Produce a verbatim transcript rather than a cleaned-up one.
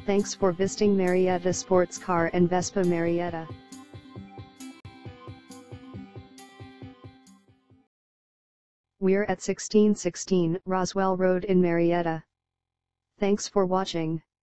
Thanks for visiting Marietta Sports Car and Vespa Marietta. We're at sixteen sixteen Roswell Road in Marietta. Thanks for watching.